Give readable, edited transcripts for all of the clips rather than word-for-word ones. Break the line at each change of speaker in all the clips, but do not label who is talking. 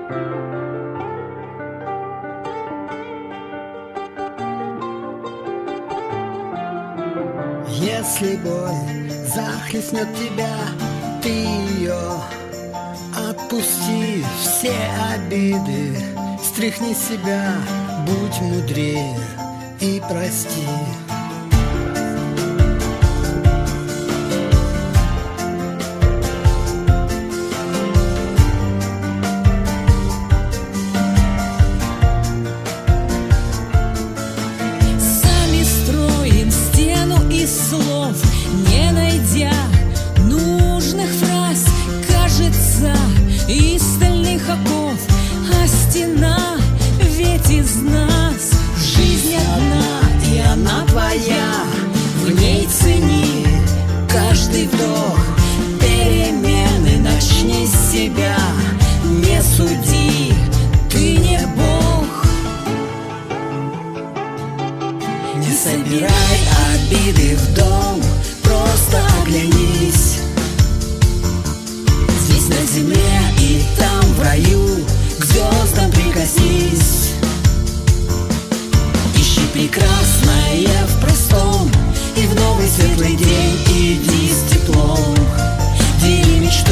Если боль захлестнет тебя, ты ее отпусти. Все обиды стряхни с себя, будь мудрее и прости.
Слов, не найдя нужных фраз, кажется, из стальных оков, а стена ведь из нас. Жизнь одна, и она твоя, в ней цени каждый вдох. Перемены начни с себя, не суди, ты не Бог. Не собирай обиды в дом, просто оглянись. Здесь на земле и там в раю, к звездам прикоснись. Ищи прекрасное в простом, и в новый светлый день иди с теплом. Дели мечту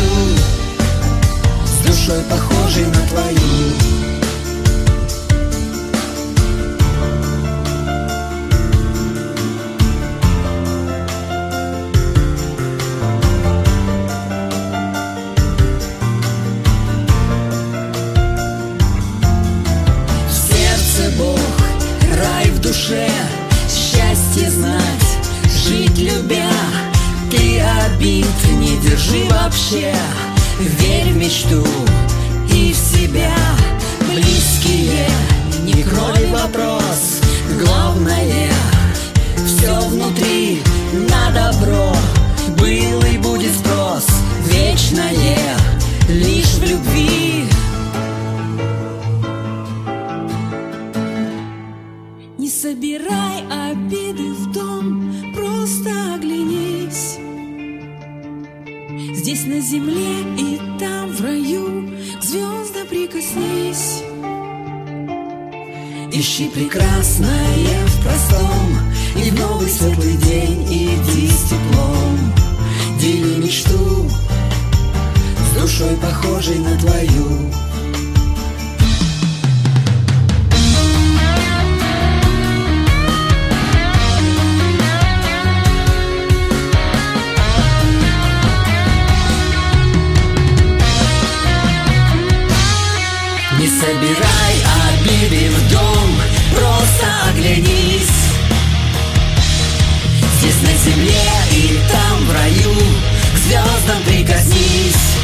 с душой, похожей на твою. Счастье знать, жить любя, ты обид не держи вообще. Верь в мечту и в себя. Близкие, не крой вопрос. Главное, все внутри на добро. Был и будет спрос, вечное лишь в любви. Не собирай обиды в дом, просто оглянись. Здесь на земле и там в раю, к звездам прикоснись. Ищи прекрасное в простом, и в новый светлый день иди с теплом. Дели мечту с душой, похожей на твою. Не собирай обиды в дом, просто оглянись. Здесь на земле и там в раю, к звездам прикоснись.